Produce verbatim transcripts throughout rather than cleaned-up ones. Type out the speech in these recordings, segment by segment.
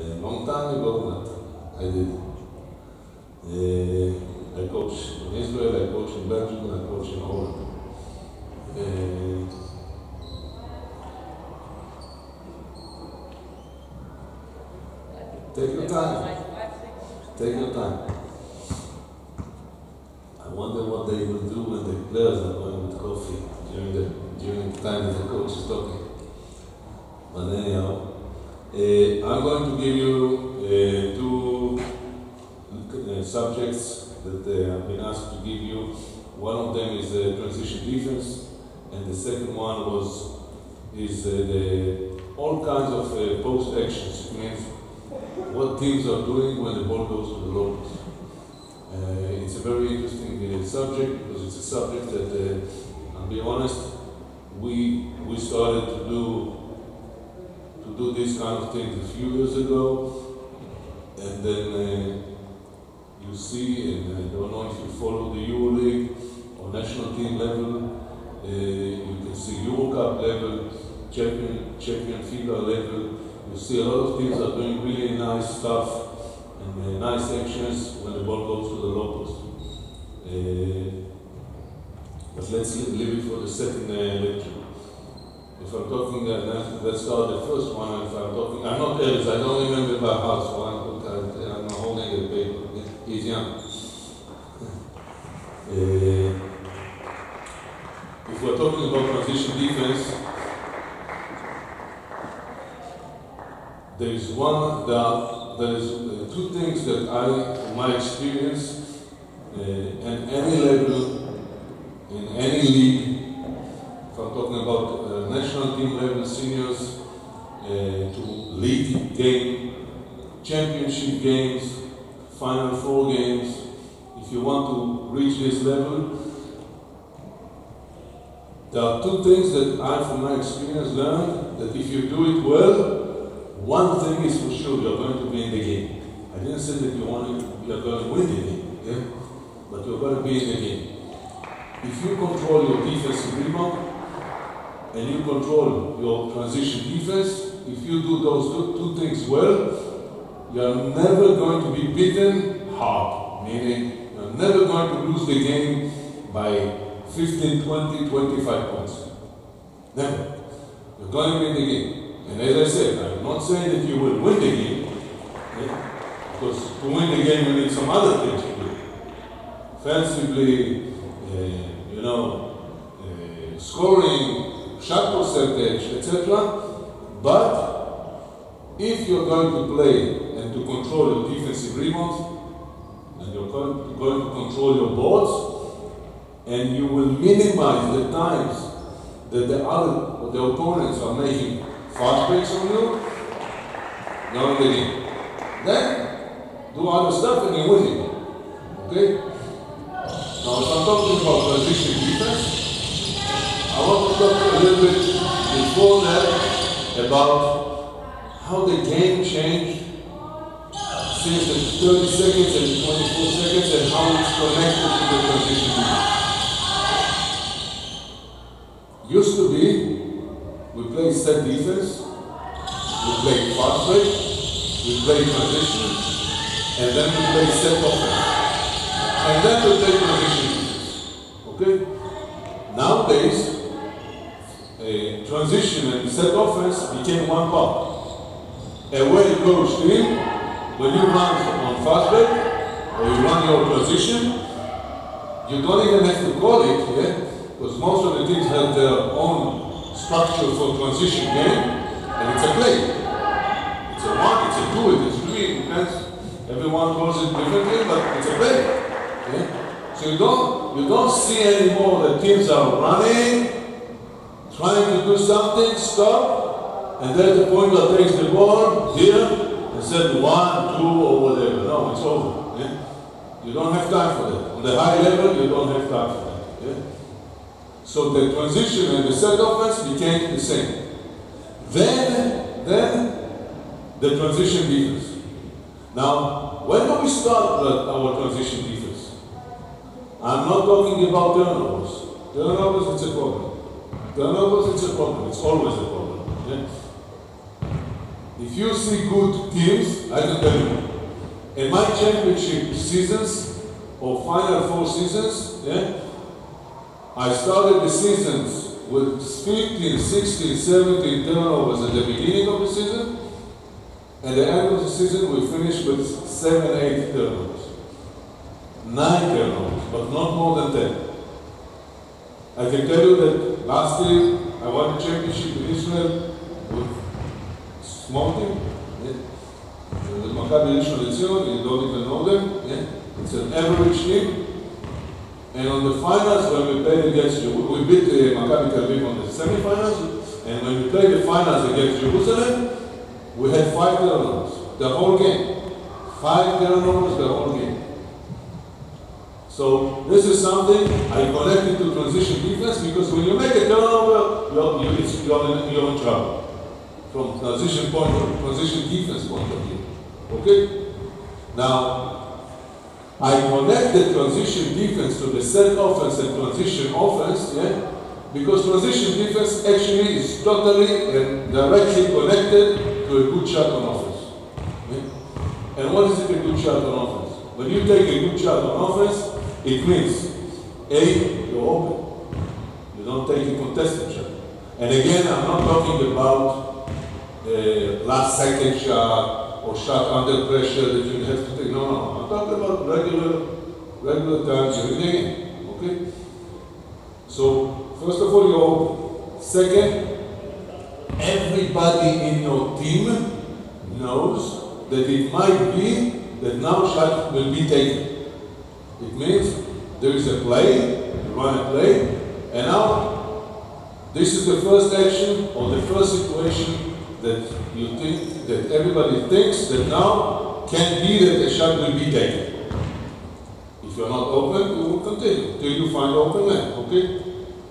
A long time ago, but I did. Uh, I coach in Israel, I coach in Belgium, I coach in Holland. Uh, take your time. Take your time. I wonder what they will do when the players are going with coffee during the during the time that the coach is talking. But anyhow, uh, I'm going to give you uh, two uh, subjects that uh, I've been asked to give you. One of them is uh, transition defense, and the second one was is uh, the all kinds of uh, post actions. It means what teams are doing when the ball goes to the low post. Uh, it's a very interesting uh, subject because it's a subject that, uh, I'll be honest, we we started to do to do this kind of things a few years ago, and then uh, you see, and I don't know if you follow the EuroLeague or national team level, uh, you can see Eurocup level, champion champion FIBA level. You see a lot of teams are doing really nice stuff and uh, nice actions when the ball goes to the low post. Uh, but let's leave it for the second uh, lecture. If I'm talking, uh, then let's start the first one. If I'm talking, I'm not Erez, I don't remember by heart, so I'm, I'm not holding the paper. He's young. uh, if we're talking about transition defense, there is one, there, there is uh, two things that I, from my experience, uh, at any level, in any league, if I'm talking about uh, national team level seniors, uh, to league game, championship games, final four games, if you want to reach this level, there are two things that I, from my experience, learned that if you do it well, one thing is for sure, you're going to be in the game. I didn't say that you want to, you're going to win the game, yeah? But you're going to be in the game. If you control your defensive rebound and you control your transition defense, if you do those two, two things well, you're never going to be beaten hard, meaning you're never going to lose the game by fifteen, twenty, twenty-five points. Never. You're going to be in the game. And as I said, I'm not saying that you will win the game, okay? Because to win the game you need some other things to do. Offensively, uh, you know, uh, scoring, shot percentage, et cetera. But if you're going to play and to control your defensive rebounds, and you're going to control your boards, and you will minimize the times that the other, or the opponents are making fast breaks on you, you're in the game. Then, do other stuff and you win it. Okay? Now, if I'm talking about transition defense, I want to talk a little bit before that about how the game changed since the thirty seconds and twenty-four seconds and how it's connected to the transition defense. Used to be, we play set defense, we play fast break, we play transition, and then we play set offense. And then we play transition defense. Okay? Nowadays, a transition and set offense became one part. A well-coached team, when you run on fast break, or you run your transition, you don't even have to call it, yeah? Because most of the teams have their own structure for transition game, and it's a play. It's a one, it's a two, it's a three, it depends. Everyone calls it differently, but it's a play. Okay? So you don't, you don't see anymore that teams are running, trying to do something, stop, and then the pointer takes the ball here and said one, two, or whatever. No, it's over. Yeah? You don't have time for that. On the high level, you don't have time for that. Yeah? So the transition and the set offense became the same. Then, then the transition defense. Now, when do we start the, our transition defense? I'm not talking about turnovers. Turnovers, it's a problem. Turnovers, it's a problem. It's always a problem. Yeah? if you see good teams, I can tell you, in my championship seasons or final four seasons, yeah, I started the seasons with fifteen, sixteen, seventeen turnovers at the beginning of the season. At the end of the season, we finished with seven, eight turnovers. Nine turnovers, but not more than ten. I can tell you that last year, I won the championship in Israel with small team. Yeah. With Maccabi Rishon LeZion, you don't even know them. Yeah. It's an average team. And on the finals, when we played against you, we beat uh, Maccabi Tel Aviv on the semifinals. And when we played the finals against Jerusalem, we had five turnovers, the whole game. Five turnovers, the whole game. So this is something I connected to transition defense, because when you make a turnover, you're, you're, you're, in, you're in trouble. From transition point of transition defense point of view. Okay? Now, I connected transition defense to the set offense and transition offense, yeah? Because transition defense actually is totally and directly connected to a good shot on offense. Okay? And what is it, a good shot on offense? When you take a good shot on offense, it means, A, you're open. You don't take a contested shot. And again, I'm not talking about uh, last second shot or shot under pressure that you have to take. No, no. I'm talking about regular, regular times during the game. Okay? So, first of all, you're open. Second, everybody in your team knows that it might be that now shot will be taken. It means there is a play, you run a play, and now this is the first action or the first situation that you think, that everybody thinks that now can be that a shot will be taken. If you're not open, you will continue till you find open man, okay?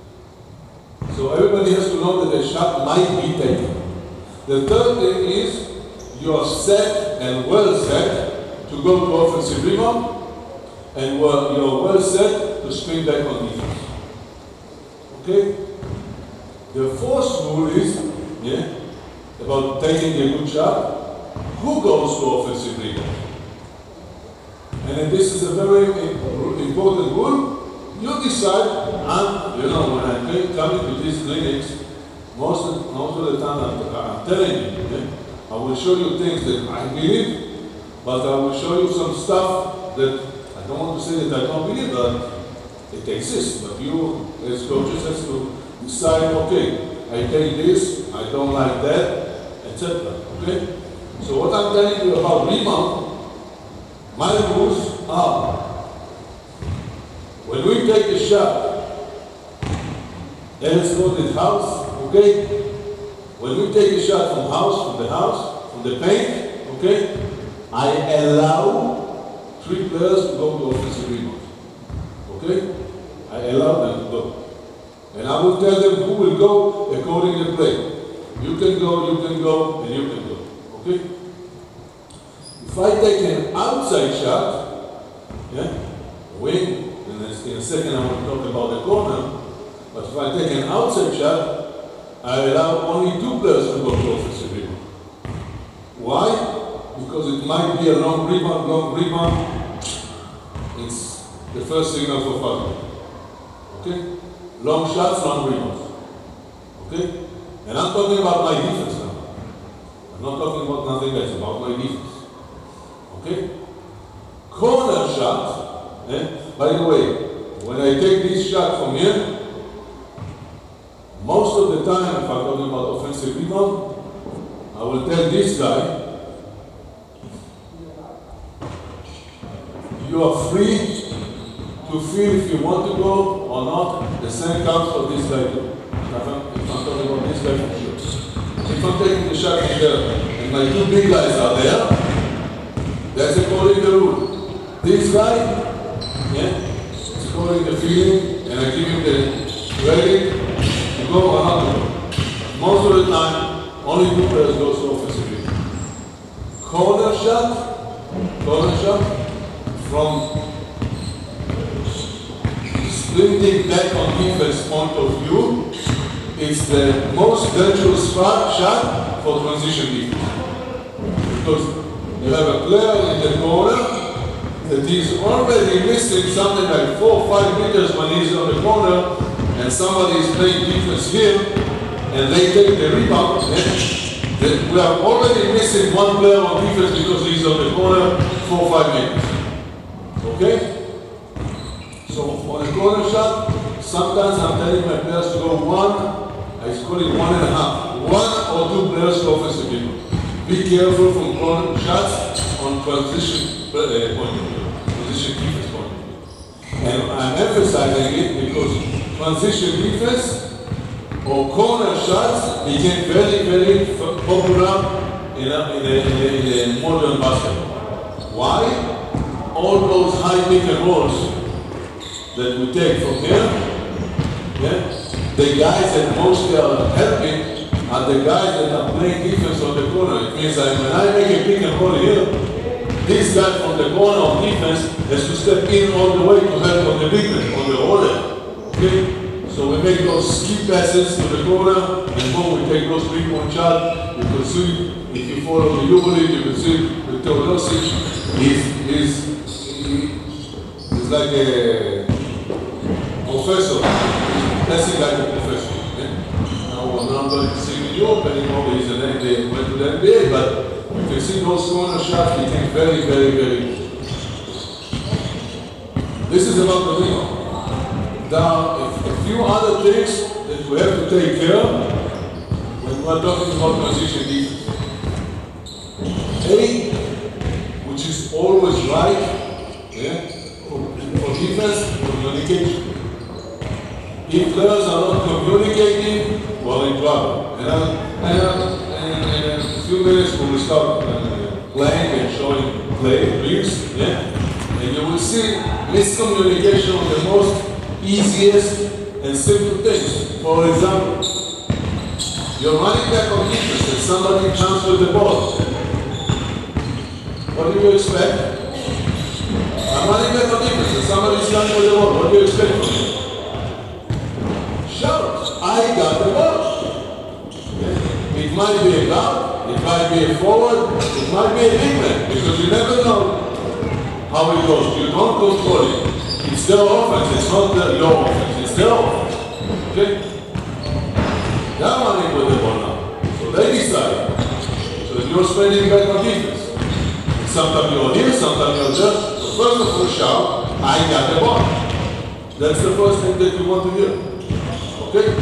So everybody has to know that a shot might be taken. The third thing is you are set and well set to go to offensive rebound, and well, you're well set to spin back on defense. Okay? The fourth rule is, yeah, about taking a good shot. Who goes to offensive rebound? And then this is a very important rule. You decide, and you know, when I'm coming to these clinics, most of, most of the time I'm, I'm telling you, yeah, I will show you things that I believe, but I will show you some stuff that I don't want to say that I don't believe, but it exists. But you, as coaches, have to decide, okay, I take this, I don't like that, et cetera. Okay? So what I'm telling you about rebound, my rules are, when we take a shot, and let's call it house, okay? When we take a shot from house, from the house, from the paint, okay, I allow three players to go to offensive rebound. Okay? I allow them to go. And I will tell them who will go according to the play. You can go, you can go, and you can go. Okay? If I take an outside shot, yeah, wing, and in a second I will talk about the corner, but if I take an outside shot, I allow only two players to go to offensive rebound. Why? Because it might be a long rebound, long rebound. It's the first signal for foul. Okay? Long shots, long rebounds. Okay? And I'm talking about my defense now. I'm not talking about nothing else, about my defense. Okay? Corner shot. Eh? By the way, when I take this shot from here, most of the time, if I'm talking about offensive rebound, I will tell this guy, you are free to feel if you want to go or not. The same counts for this guy too. If I'm, if I'm talking about this guy for sure. If I'm taking the shot from there and my two big guys are there, that's according to the rule. This guy, yeah, it's according to the feeling, and I give him the ready to go or not to go. Most of the time, only two players go to offensive rebound. Corner shot, corner shot, from sprinting back on defense point of view, it's the most dangerous shot for transition defense. because you have a player in the corner that is already missing something like four or five meters when he's on the corner, and somebody is playing defense here, and they take the rebound. Then we are already missing one player on defense because he's on the corner four or five meters. Okay? So on a corner shot, sometimes I'm telling my players to go one, I call it one and a half. One or two players to offensive people. Be careful from corner shots on transition uh, point of view, transition defense point of view. And I'm emphasizing it because transition defense or corner shots became very, very popular in a, in a, in a, in a modern basketball. Why? All those high pick and rolls that we take from here, yeah, the guys that mostly are helping are the guys that are playing defense on the corner. It means that when I make a pick and roll here, this guy from the corner on defense has to step in all the way to help on the big man, on the roller. Okay? So we make those skip passes to the corner, and boom, we take those three-point shots. You can see, if you follow the Yubolit, you can see the Teodosic, he's, he's, he, he's like a professor, passing like a professor. Okay? Now, I'm not going to see in Europe anymore, he's an N B A, went to the N B A, but you can see those corner shots became very, very, very good. This is about the rebound. There are a few other things that we have to take care of when we're talking about transition defense. A, which is always right, yeah, for, for defense, communication. If players are not communicating, we're in trouble. And, uh, and, uh, and, and in a few minutes when we start uh, playing and showing play reels, yeah, and you will see miscommunication on the most easiest and simple things. For example, you're running back on defense and somebody comes with the ball. What do you expect? I'm running back on defense and somebody's coming with the ball. What do you expect from me? Shout, I got the ball. It might be a guard, it might be a forward, it might be a big man, because you never know how it goes. You don't control it. It's their offense, it's not the, your offense, it's their offense. Okay? They're running with the ball now. So they decide. So you're spending back on defense. Sometimes you're here, sometimes you're there. So first of all, shout, I got the ball. That's the first thing that you want to hear. Okay?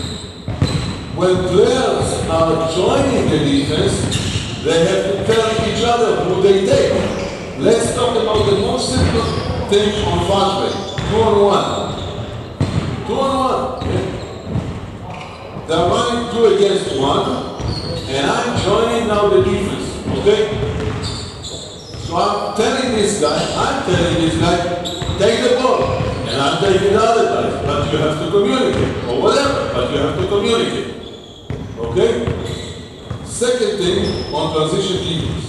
When players are joining the defense, they have to tell each other who they take. Let's talk about the most simple thing on fast break. Two on one. Two on one. Okay? They're running two against one, and I'm joining now the defense. Okay? So I'm telling this guy, I'm telling this guy, take the ball. And I'm taking the other guys, but you have to communicate, or whatever, but you have to communicate. Okay? Second thing on transition defense.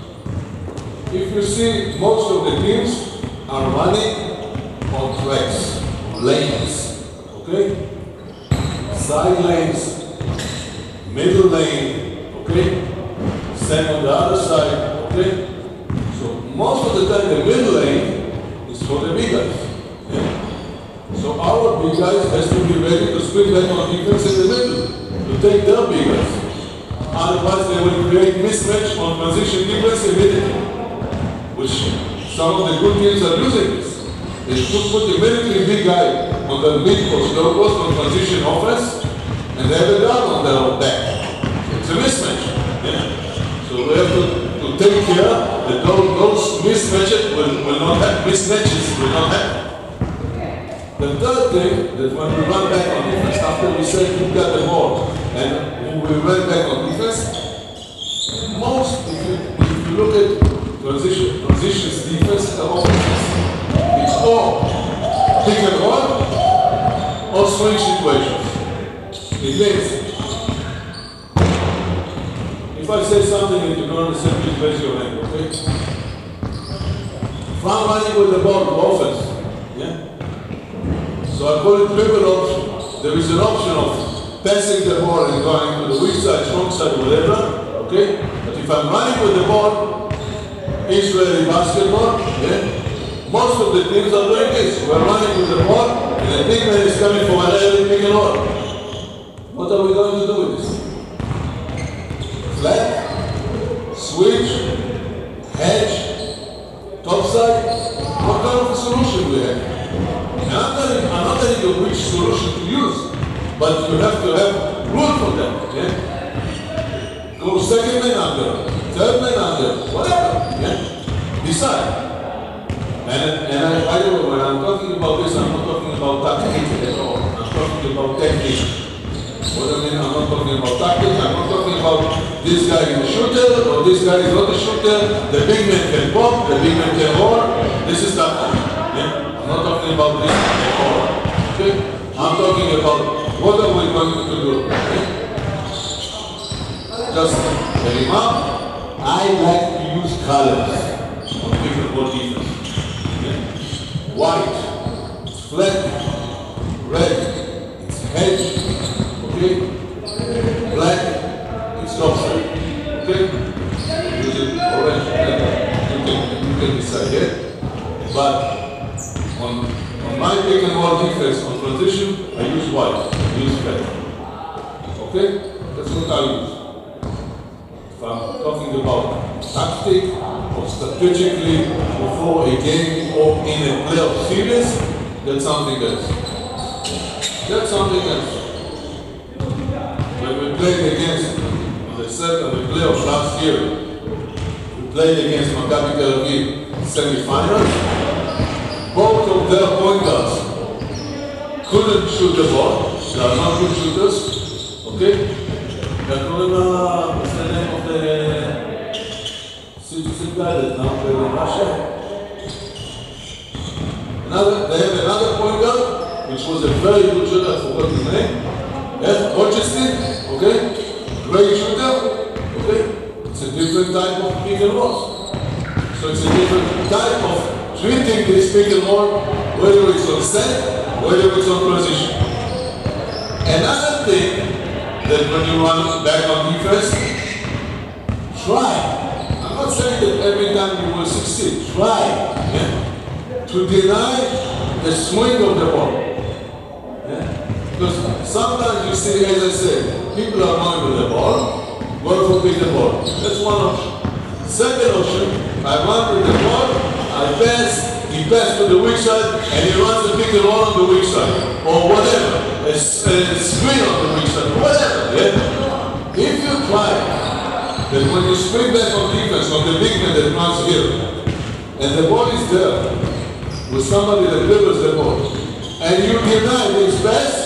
If you see, most of the teams are running on tracks, on lanes. Okay? Side lanes, middle lane, okay? Same on the other side, okay? So most of the time the middle lane is for the big guys. Yeah. So our big guys has to be ready to spring back on defense in the middle, to take their big guys. Otherwise they will create mismatch on transition defense immediately, which some of the good teams are using this. They should put immediately big guy on the mid post, low post on transition offense, and they have a guard on their back. It's a mismatch. Yeah. So we have to, to take care that those, those mismatches will, will not have mismatches will not happen. The third thing, that when we run back on defense, after we say who got the ball, and we run back on defense, most, if you, if you look at transition, transitions defense and offense, it's all pick and roll or swing situations. It means, if I say something and you don't understand, please raise your hand, okay? If I'm running with the ball to offense, yeah? So I call it dribble option. There is an option of passing the ball and going to the weak side, strong side, whatever, okay? But if if I'm running with the ball, Israeli basketball, yeah, most of the teams are doing this. We're running with the ball, and the big man is coming from an early pick and roll. What are we going to do with this? Flat, switch, hedge, topside. What kind of a solution we have? And I'm, telling, I'm not telling you which solution to use, but you have to have rule for that. Yeah? Go second man under, third man under, whatever. Yeah? Decide. And, and I, by the way, when I'm talking about this, I'm not talking about tactics at all. I'm talking about technique. What I mean, I'm not talking about tactics. I'm not talking about this guy is a shooter or this guy is not a shooter. The big man can pop, the big man can roll. This is tactics. Yeah? I'm not talking about this at all. Okay? I'm talking about what are we going to do. Okay? Just a remark. I like to use colors on different ball defense. White, it's flat, red, it's hedge, okay? Black, it's topside, okay? Use it orange, you can, you can decide it. But on, on my pick and roll defense, on transition, I use white, I use flat. Okay? That's what I use. If I'm talking about tactic or strategically before a game or in a playoff series, that's something else. That's something else. When we played against, on the set of the playoffs last year, we played against Maccabi Tel Aviv semifinals. Both of their point guards couldn't shoot the ball. They are not good shooters. Okay? They're calling, uh, what's the name of the citizen guy that now played in Russia? Another, they have another point guard, which was a very good shooter, I forgot his name. Yes, Orchestin, okay? Great shooter, okay? It's a different type of pick and roll. So it's a different type of treating this pick and roll, whether it's on set, whether it's on transition. Another thing that when you run back on defense, try. I'm not saying that every time you will succeed. Try yeah, to deny the swing of the ball. Yeah? Because sometimes you see, as I said, people are going with the ball, go for pick the ball. That's one option. Second option, I run with the ball, I pass, he passes to the weak side, and he runs the pick and roll on the weak side, or whatever. A, a screen on the weak side, whatever. Yeah? If you try that when you spring back on defense, on the big man that runs here, and the ball is there with somebody that delivers the ball, and you deny his pass,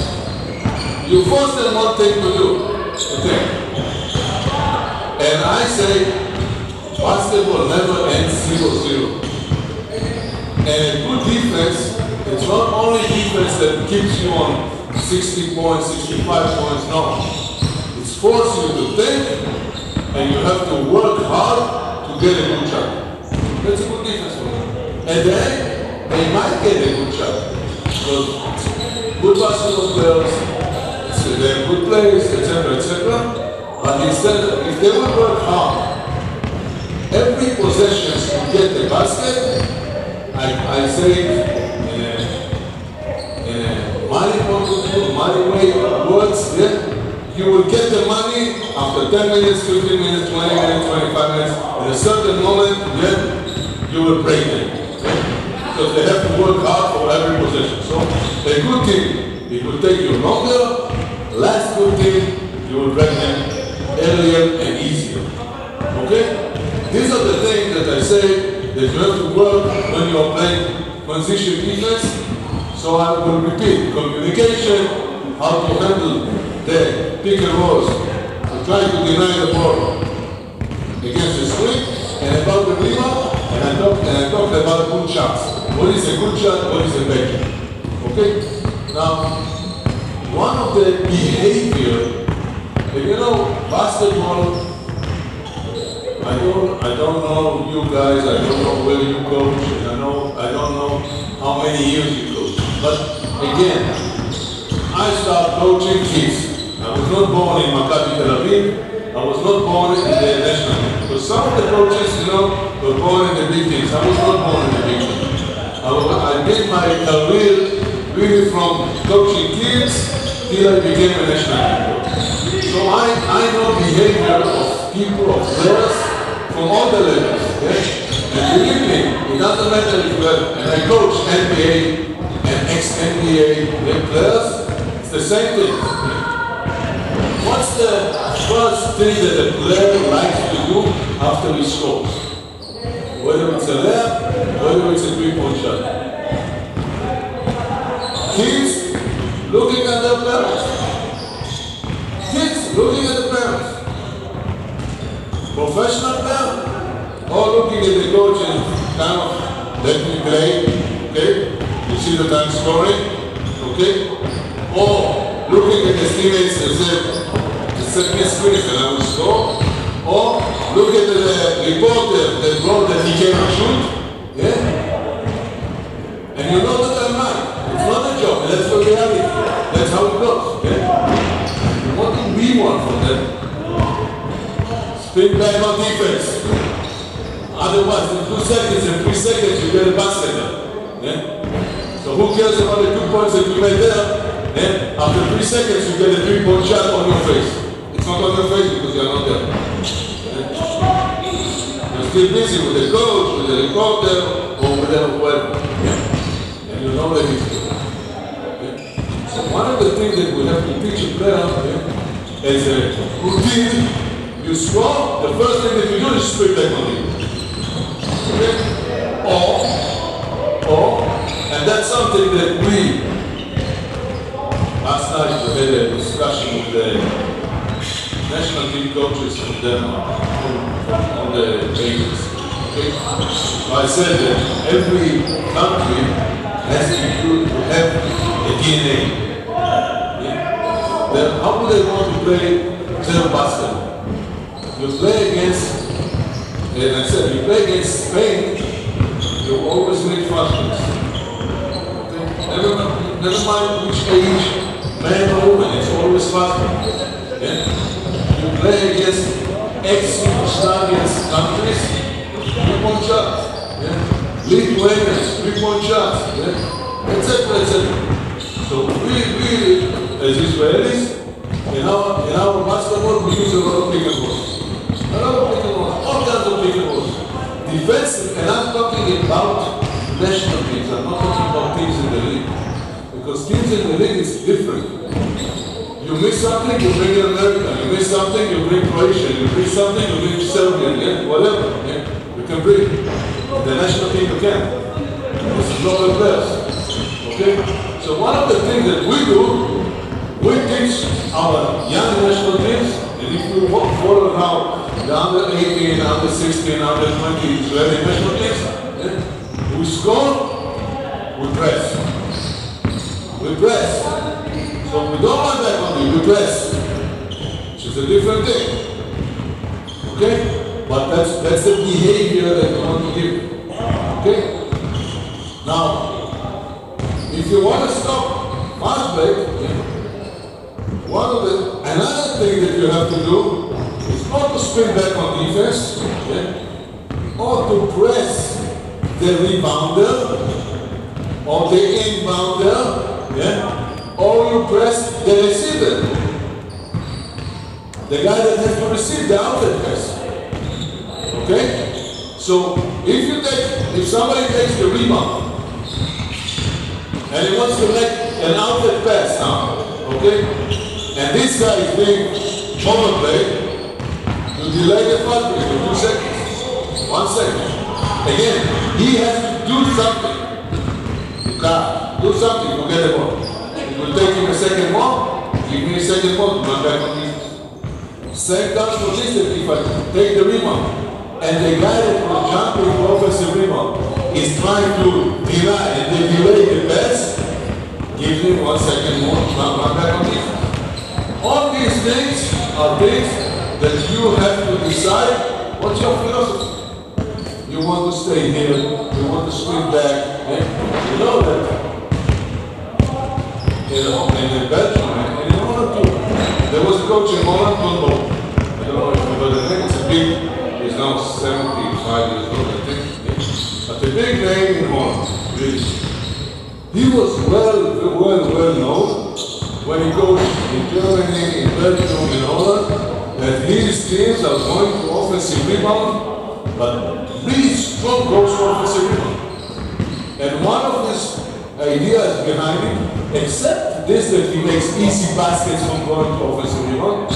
you force them one thing to do. Okay. And I say, basketball never ends zero zero. And a good defense, it's not only defense that keeps you on sixty points, sixty-five points, no. It's forcing you to think, and you have to work hard to get a good shot. That's a good defense for them. And then, they might get a good shot. Because good basketball players, so they're good players, et cetera, et cetera. But instead, if they will work hard, every possession to get the basket, I, I say in a, in a money point of view, money way words, yeah, you will get the money after ten minutes, fifteen minutes, twenty minutes, twenty-five minutes. At a certain moment, yeah, you will break them. Yeah? Because they have to work hard for every possession. So a good team, it will take you longer. Last good team, you will break them earlier and easier. Okay? These are the things that I say that you have to work when you are playing transition defense. So I will repeat, communication, how to handle the pick and rolls, to try to deny the ball against the swing, and about the rebound, and I talked and I talked about good shots. What is a good shot, what is a bad shot? Okay? Now, one of the behavior, you know, basketball, I don't, I don't know you guys, I don't know where you coach, and I, know, I don't know how many years you coach. But again, I started coaching kids. I was not born in Maccabi Tel Aviv, I I was not born in the national team. Because some of the coaches, you know, were born in the big teams. I was not born in the big team. I, I did my career really from coaching kids till I became a national team coach. So I, I know behavior of people, of players from all the levels. Okay? And believe me, it doesn't matter if you have, and I coach N B A and ex-N B A players, it's the same thing. What's the first thing that a player likes to do after he scores? Whether it's a layup, whether it's a three-point shot. Kids looking at their parents. Kids looking at the parents. Professional parents. Or looking at the coach and kind of let me play, okay? You see that I'm scoring, okay? Or looking at his teammates and say, set me a screen and I will score. Or look at the reporter that wrote that he cannot shoot, yeah? And you know that I'm right. It's not a job, that's the reality. That's how it goes, yeah? What do we want from them? Spin back on defense. Otherwise, in two seconds and three seconds, you get a basket. Yeah? So who cares about the two points that you made there? Yeah? After three seconds, you get a three-point shot on your face. It's not on your face because you're not there. Yeah? You're still busy with the coach, with the reporter, or with the whoever. Yeah? And you know that it's good. Yeah? So one of the things that we have to teach a player yeah, is a routine. You score, the first thing that you do is split back on you. Okay? Or, or, and that's something that we, last night we had a discussion with the national team coaches from Denmark on the basis. Okay? So I said that every country has to have a D N A. Yeah? Then how do they want to play their basketball? You play against And I said, you play against Spain, you always make fast breaks. Okay? Never, never mind which age, man or woman, it's always fast breaks. Okay? You play against ex-Yugoslavian countries, three-point shots. Yeah? Lithuanians, three-point shots. Yeah? et cetera, et cetera. So we, we, as Israelis, in our, in our basketball, we use a lot of pick and roll. A lot of pick and roll. All kinds of pick and roll. Defensive, and I'm talking about national teams. I'm not talking about teams in the league. Because teams in the league is different. You miss something, you bring an American. You miss something, you bring Croatian. You miss something, you bring Serbian. Yeah? Whatever. Yeah? You can bring. The national team you can. This is global players. Okay? So one of the things that we do, we teach our young national teams, and if you follow now the under eighteen, under sixteen, under twenty Israeli national teams, yeah? We score, we press. We press. So we don't want that on you, we press. Which is a different thing. Okay? But that's that's the behavior that we want to give. Okay? Now, if you want to stop fast break, yeah, one of the another thing that you have to do is not to spin back on defense, yeah, or to press the rebounder or the inbounder, yeah, or you press the receiver, the guy that has to receive the outlet pass. Okay? So if you take, if somebody takes the rebound and he wants to make an outlet pass now, okay? And this guy is being overplayed, you delay the fast break for two seconds. One second. Again, he has to do something. You can't do something, you get the ball. It will take him a second more, give me a second more to run back on defense. Same goes for this, if I take the rebound. And the guy that was jumping for offensive rebound is trying to deny and they delay the pass, give him one second more to run back on defense. All these things are things that you have to decide what's your philosophy. You want to stay here, you want to swing back, and you know that in, in Belgium, and in Holland too. There was a coach in Holland, I don't know big, he's now seventy-five years old, I think. But a big name in Holland, really. He was well, well, well known when he goes in Germany, in Belgium, in Holland, that his teams are going to offensive rebound, but really strong goals for offensive rebound. And one of his ideas behind it, except this that he makes easy baskets from going to offensive rebound,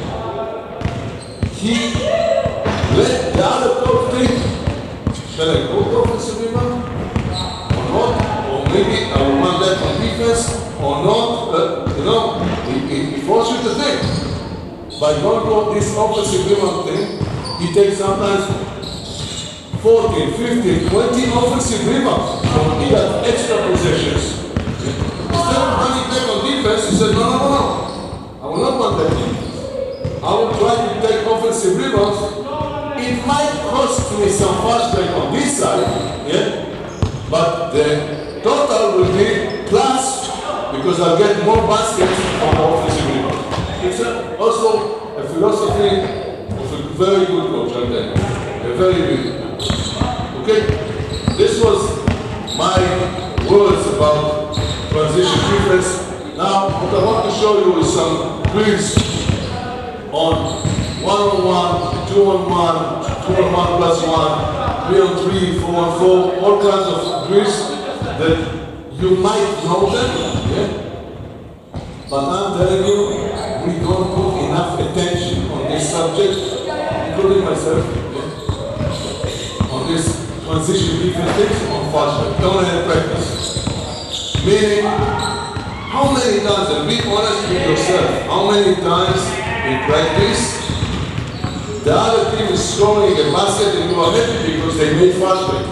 he let the other coach think, shall I go to offensive rebound or not? Or maybe I will run that on defense or not? Uh, you know, he, he, he forces you to think. By going to this offensive rebound thing, he takes sometimes fourteen, fifteen, twenty offensive rebounds. So he got extra possessions. Instead of running back on defense, he said, no, no, no, no. I will not run back on defense. I will try to take offensive rebounds. It might cost me some fast break on this side, yeah? But the total will be plus because I'll get more baskets on the offensive rebound. It's a, also a philosophy of a very good coach, I'll tell you. A very good coach. Okay? This was my words about transition defense. Now, what I want to show you is some drills on one-on-one, two-on-one, two-on-one plus one, three-on-three, four-on-four, all kinds of drills that you might know them, yeah? But I'm telling you, we don't put enough attention on this subject, including myself, yeah? On this transition defense things on fast break. Don't have practice. Meaning, how many times, and be honest with yourself, how many times in practice the other team is scoring a basket and you are happy because they made fast break.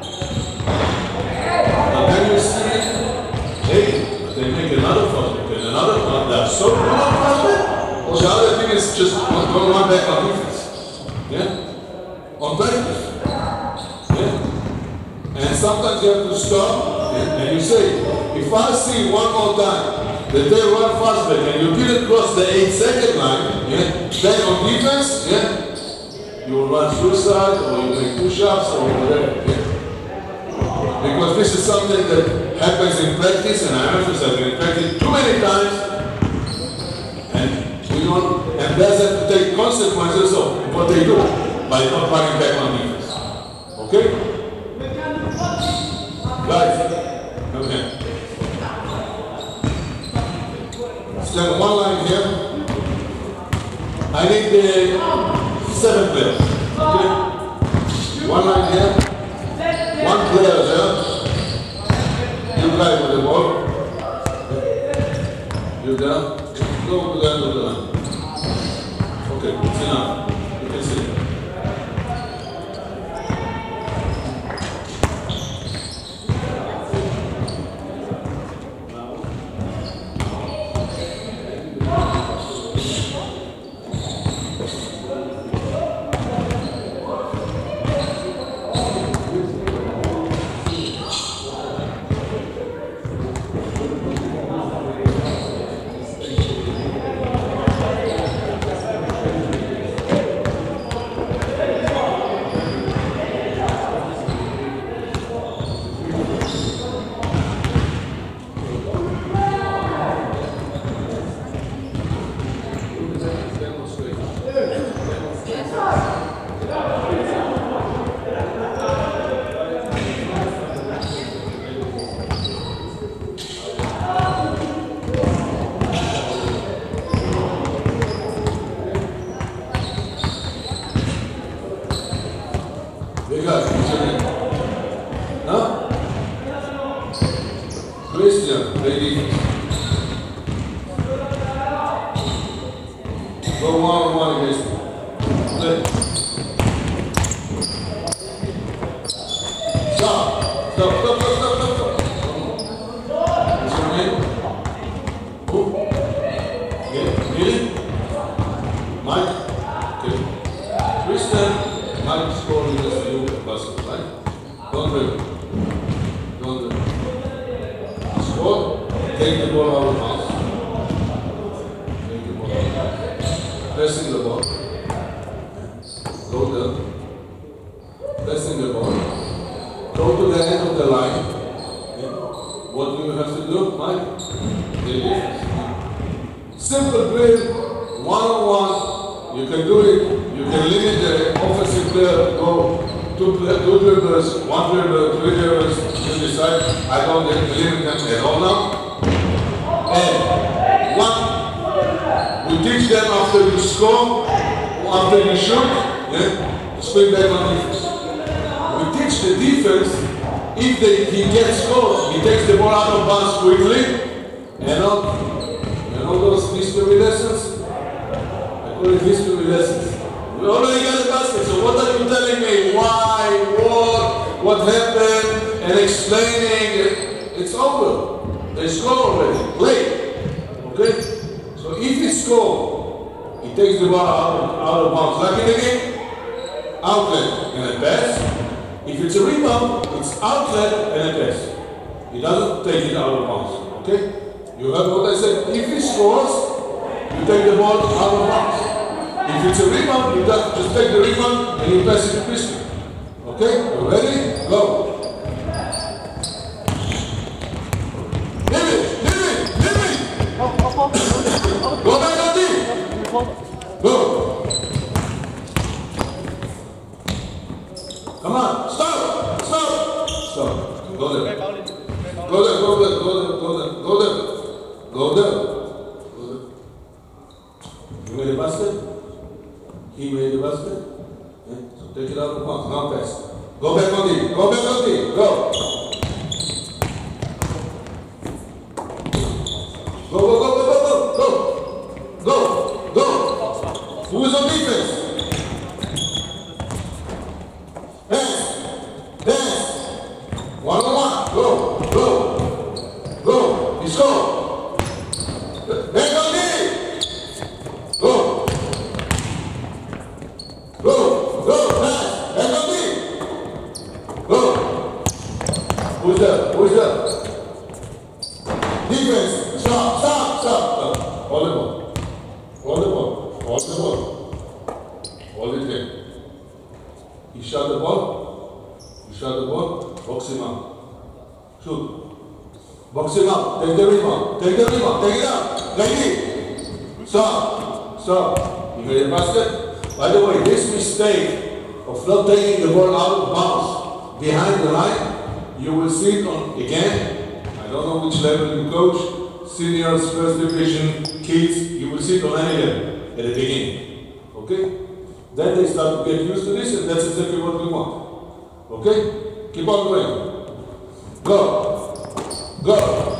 And then you see, hey, they make another fast break and another fast break. They are so good on fast break, or the other team is just going one back on defense. Yeah? On practice. Yeah? And sometimes you have to stop and, and you say, if I see one more time that they run fast break and you didn't cross the eight second line, yeah, then on defense, yeah, you will run suicide or you make push-ups or whatever. Yeah. Because this is something that happens in practice, and I emphasize in practice too many times, and we don't, and there's have to take consequences of what they do by not running back on defense. Okay? Guys, come here. Stand one line here. I need the seven players. Okay? One line here. One player there. You guys with the ball. You there? Go to the end of the line. Okay, it's enough. You can sit. Christian, lady. Go one on one against me. Play. Stop. Stop, stop, stop, stop, stop, stop. What's your name? Who? Yeah, really? Mike? Okay. Christian, Mike scored against you basket, right? Don't dribble. Don't dribble. Score. Take the ball out of bounds. Take the ball out of bounds. Pressing the ball. the end of the line, what do you have to do? Mike? Simple drill, one-on-one, you can do it. You can limit the offensive player to go two, two dribblers, one dribbler, three dribblers. You decide, I don't limit them at all now. And one, we teach them after you score, after you shoot, yeah, to spring back on defense. We teach the defense, if they, he gets scored, he takes the ball out of bounds quickly, and all. And all those history lessons, I call it history lessons. We already got the basket, so what are you telling me? Why, what, what happened, and explaining it? It's over. They score already. Play. Okay? So if he scores, he takes the ball out of, out of bounds. Like in the game, outlet and a pass. If it's a rebound, it's outlet and a pass. He doesn't take it out of bounds. Okay? You heard what I said. If he scores, you take the ball out of bounds. If it's a rebound, you just take the rebound and you pass it to Christian. Okay? You ready? Go. Leave it! Leave it! Leave it! Go back on deep! Go! Come on! Stop! Stop! Stop. Go there. Go there, go there, go there, go there, go there. Go there. Go there. You made a basket? He made a basket? Yeah. So take it out of bounds. Now pass. Go back on D. Go back on D. Go. Go, go, go, go, go, go. Go. Go. Who is on defense? Pass. Pass. One on one. Go. Go. Go. He scored. Back on me! Go! Go! Go! Pass! Back on me! Go! Who's that? Who's that? Defense! Stop! Stop! Stop! Stop! Hold the ball. Hold the ball. Hold the ball. Hold it there. He shot the ball. He shot the ball. Box him out. Shoot. Box him out. Take the rebound. Take the rebound. Take it out. Lady, stop, stop. You made a basket. By the way, this mistake of not taking the ball out of bounds behind the line, you will see it on again. I don't know which level you coach, seniors, first division, kids. You will see it on any level at the beginning. Okay? Then they start to get used to this, and that's exactly what we want. Okay? Keep on going. Go. Go.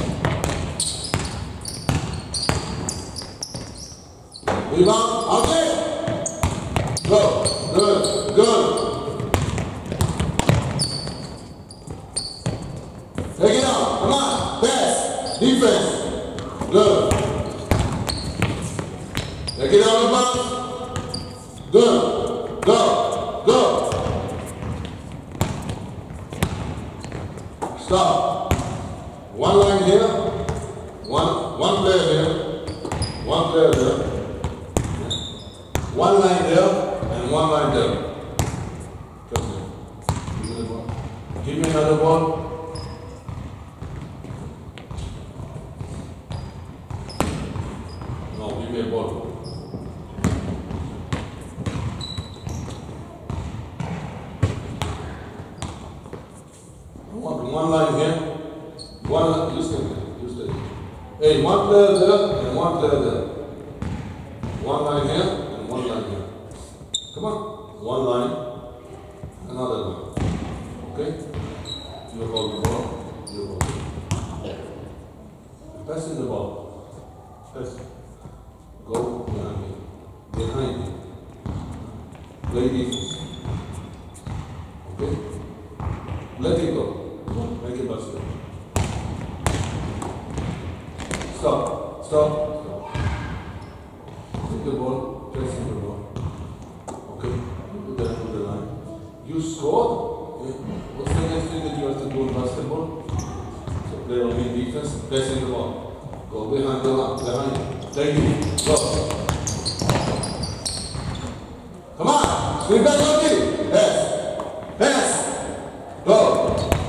Rebound, out there. Go. Good. Good. Take it out. Come on. Pass. Defense. Good. Take it out of bounds. Good. Go. Go. Stop. One line here. One, one player here. One player there. One line there and one line there. Give me another ball. No, give me a ball. One, one line here. One, you stay there. You stay there. Hey, one player there and one player there. One line here. One line here. Come on. One line, another line. Okay? You hold the ball, you hold it. Passing the ball. Pass. Go behind me. Behind me. Play defense. Okay? Let it go. Make it basket. Stop. Stop. Stop. Take the ball. Pressing the ball. Okay? Put that to the line. You scored. Okay? What's the next thing that you have to do in basketball? So play on me defense, passing the ball. Go behind the line. Behind you. Take it. Go. Come on. Swing back on me. Pass. Pass. Go.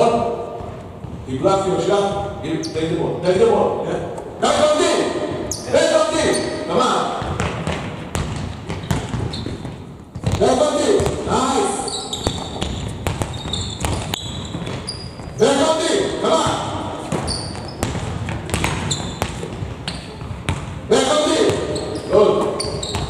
ball. He blocked your shot. Give, take the ball. Take the ball. Yeah. Back on D. Back on D. Come on. Back on D. Nice. Back on D. Come on. Back on D. Good.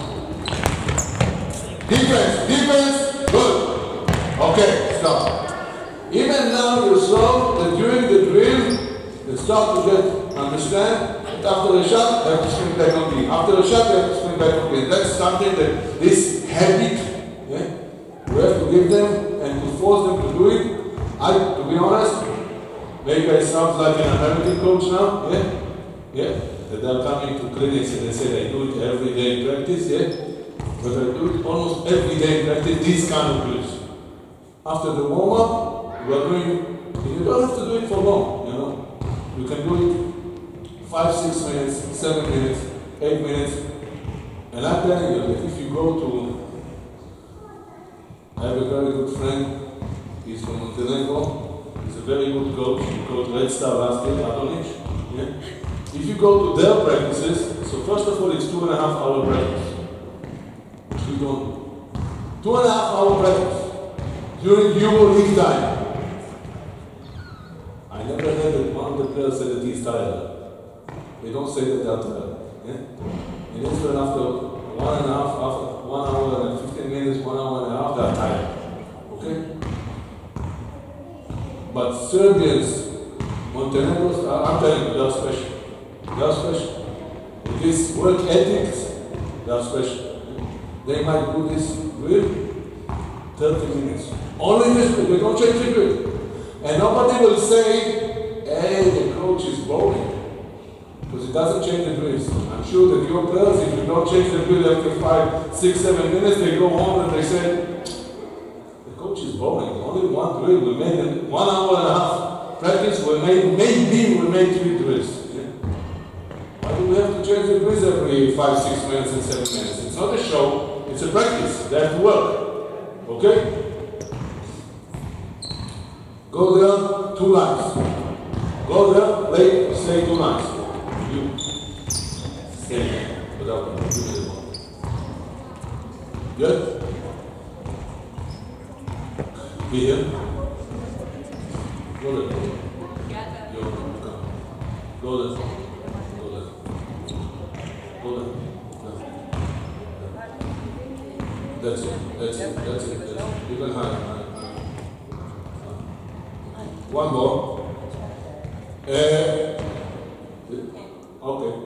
Defense. Defense. Good. Okay. Stop. Even now you saw that during the drill, they start to get, understand, that after the shot, they have to swing back on D. After the shot, they have to swing back on D. That's something that this habit, yeah, we have to give them and to force them to do it. I, to be honest, maybe I sound like an American coach now, yeah, yeah, that they're coming to clinics and they say they do it every day in practice, yeah, but I do it almost every day in practice, these kind of drills. After the warm-up, we are doing, you don't have to do it for long, you know. You can do it five, six minutes, seven minutes, eight minutes. And I'm telling you that if you go to, I have a very good friend, he's from Montenegro, he's a very good coach, he coached Red Star last year, Adonic. Yeah? If you go to their practices, so first of all it's two and a half hour practice, which we don't do. Two and a half hour practice during Euro League time. I never heard that one of the players said that he's tired. They don't say that they're tired. Yeah? In Israel, after one and a half, after one hour and fifteen minutes, one hour and a half, they're tired. Okay? But Serbians, Montenegros, I'm telling you, they're special. They're special. With this work ethics, they're special. They might do this drill thirty minutes. Only this drill, they don't change the drill. And nobody will say, hey, the coach is boring. Because it doesn't change the drills. I'm sure that your players, if you don't change the drill after five, six, seven minutes, they go home and they say, the coach is boring. Only one drill. We made it one hour and a half practice. We made, maybe we made three drills. Yeah? Why do we have to change the drills every five, six minutes and seven minutes? It's not a show, it's a practice. They have to work. Okay? Go there, two lines. Go there, play, stay two lines. You stay there without me. Give me the ball. Good? Be here. Go there. Yo, come. Go there. Go there. Go there. That's it. That's it. That's it. That's it. You can hide. One more. Uh, okay.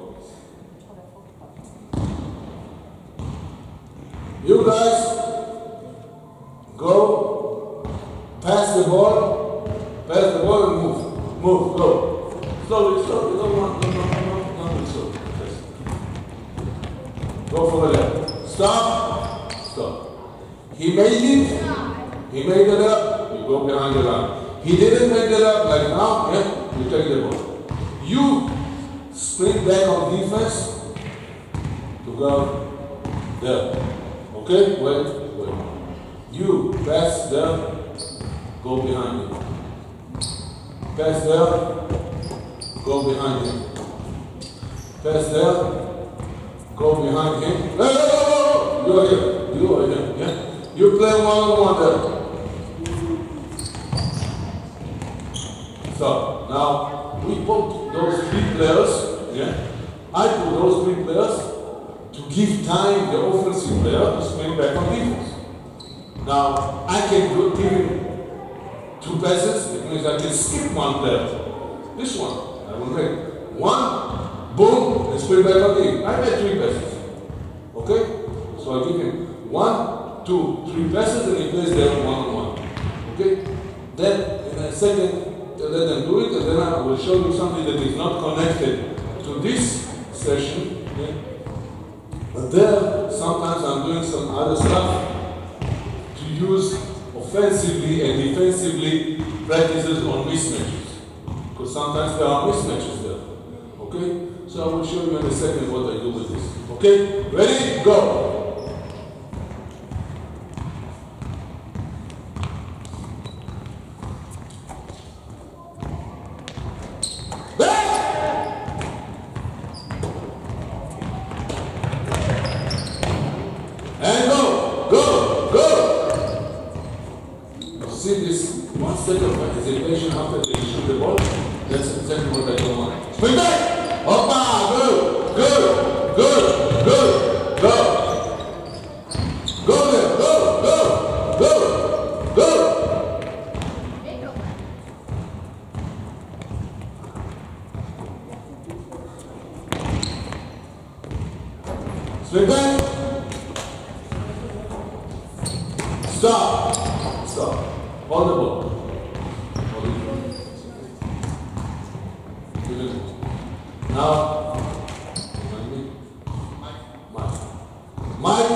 You guys go, pass the ball, pass the ball and move. Move, go. Slowly, slowly, don't want, don't want, don't want, don't slowly. Go for the left. Stop. Stop. He made it. He made it up. You go behind the line. He didn't make it up like now, yeah, you take the ball. You spring back on defense to go there. Okay? Wait, wait. You pass there, go behind him. Pass there, go behind him. Pass there, go behind him. No, no, no, no, you are here. You are here. Yeah? You play one on one there. So now we put those three players, yeah. I put those three players to give time the offensive player to swing back on defense. Now I can go give him two passes, it means I can skip one player. This one, I will make one, boom, and swing back on defense. I made three passes. Okay? So I give him one, two, three passes and he plays there one on one. Okay? Then in a second, let them do it, and then I will show you something that is not connected to this session. Okay? But there, sometimes I'm doing some other stuff to use offensively and defensively practices on mismatches. Because sometimes there are mismatches there. Okay? So I will show you in a second what I do with this. Okay? Ready? Go! instead of hesitation after they shoot the ball, that's exactly what I don't want. Swing back! Hoppa! Good! Good! Good! Good! Go! Go there! Go! Go! Go! Go! Swing back! Stop! Stop. Hold the ball. Hold it. Give it. Now, remind me. Mike. Mike.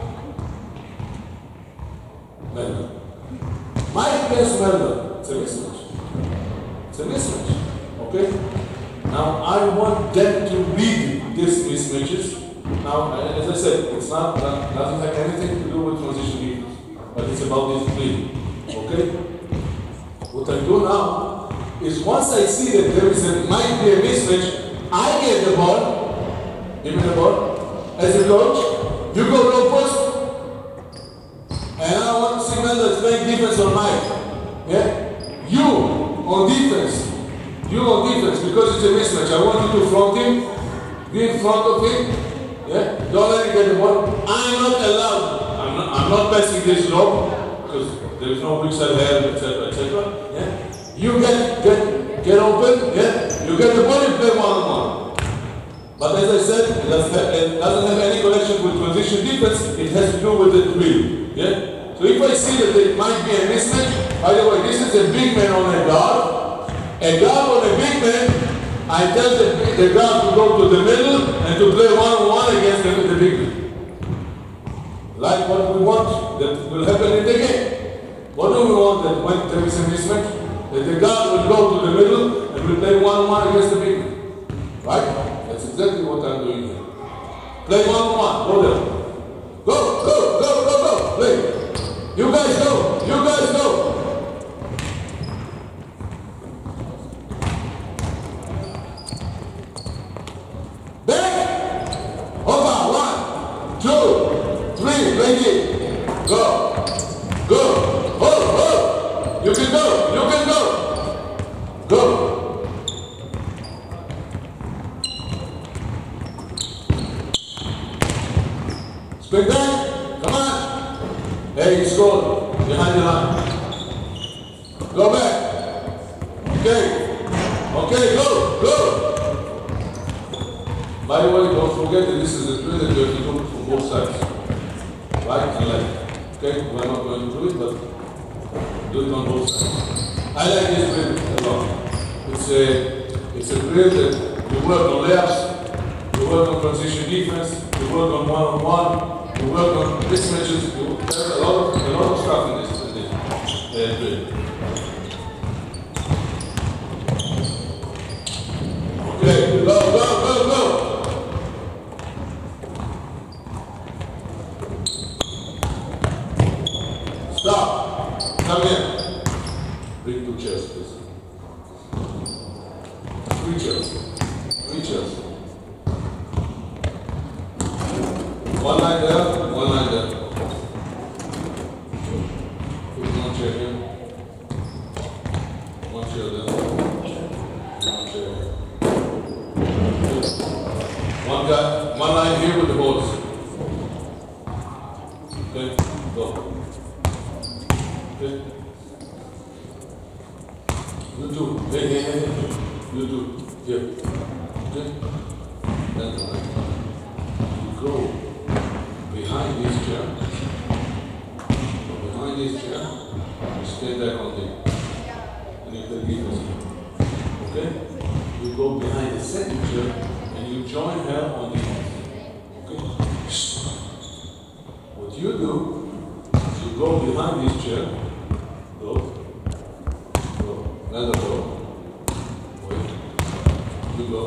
Melvin. Mike against Melvin. It's a mismatch. It's a mismatch. Okay? Now, I want them to read these mismatches. Now, as I said, it's not, that doesn't have anything to do with transition defense, but it's about this reading. Okay? What I do now is once I see that there is a, might be a mismatch, I get the ball, give me the ball, as a coach, you go low post, and I want to signal that's playing defense on Mike. Yeah? You on defense, you on defense, because it's a mismatch, I want you to front him, be in front of him. Yeah? Don't let him get the ball. I'm not allowed. I'm not, I'm not passing this low because there is no weak side help, et cetera, et cetera. Yeah? You get get get open. Yeah? You get the ball and play one on one. But as I said, it doesn't have, it doesn't have any connection with transition defense. It has to do with the drill. Yeah? So if I see that it might be a mismatch, by the way, this is a big man on a guard. A guard on a big man. I tell the, the guard to go to the middle and to play one-on-one against the, the big man. Like what we want that will happen in the game. What do we want that when there is a mismatch? That the guard will go to the middle and will play one-on-one against the big man. Right? That's exactly what I'm doing here. Play one-on-one. Go there. Go, go, go, go, go. Play. You guys go. You guys go. Go! Go! Ho! Ho! You can go! You can go! Go! Spin back! Come on! Hey, you scored! Behind the line. Go back! Okay! Okay, go! Go! By the way, don't forget that this is a drill that you have to do from both sides. Right and left. Okay, we're not going to do it, but do it on both sides. I like this drill a lot. It's a, it's a drill that you work on layups, you work on transition defense, you work on one-on-one, you work on mismatches, you, there's a lot of, a lot of stuff in this, in this uh, drill. Okay, go, go, go, go! Stop. Come here. Bring two chairs, please. Three chairs. Three chairs. One line there, one line there. Put one chair here. One chair there. One chair here. One guy, one line here with the balls. Okay, go. Okay. You too. Hey, hey, hey, hey. You too. Here. Okay. Then you go behind this chair. Go behind this chair. You stay there on the. And you can leave us. Okay. You go behind the second chair and you join her on the. Okay. What you do is you go behind this chair. Go. Go. Another go. Wait. You go.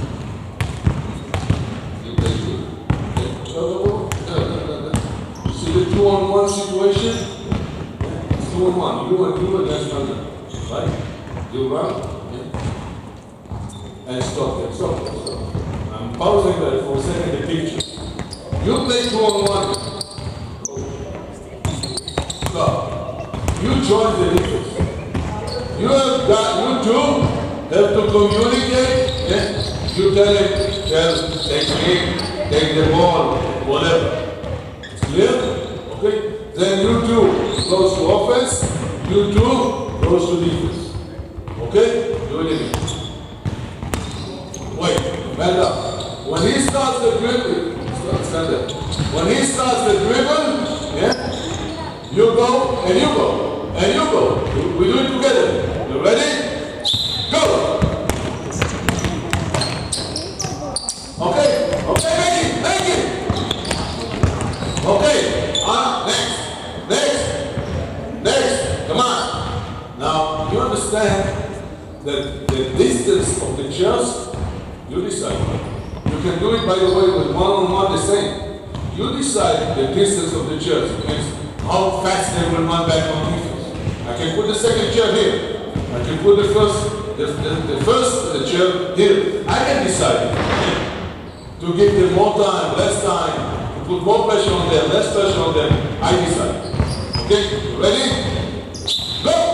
You play two. Okay. Go, go, go. No, no, no, no. You see the two on one situation? It's two on one. You and you against another. Right? You run. Okay. And stop there. Stop there. Stop. I'm pausing that for a second the picture. You play two on one. Go. Stop. You join the defense. You have got, you two have to communicate. Yeah? You tell him, tell, technique, take the ball, whatever. It's clear? Okay? Then you two goes to offense, you two goes to defense. Okay? Do it again. Wait, back up. When he starts the dribble, stand up. When he starts the dribble, yeah, you go and you go and you go. We do it together. You ready? Go. Okay. Okay, make it, make it. Okay. On. Next. Next. Next. Come on. Now you understand that the distance of the chairs, you decide. You can do it, by the way, with one-on-one the same. You decide the distance of the chairs. It means how fast they will run back on defense. I can put the second chair here. I can put the first, the, the, the first the chair here. I can decide to give them more time, less time, to put more pressure on them, less pressure on them. I decide. Okay, ready? Go!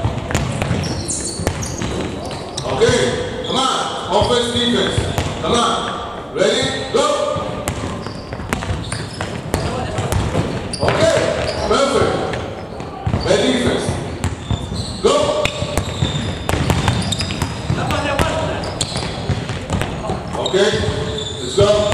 Okay, come on. Offense, defense. Come on. Ready? Go! Okay, perfect. Ready, defense. Go! Okay, let's go.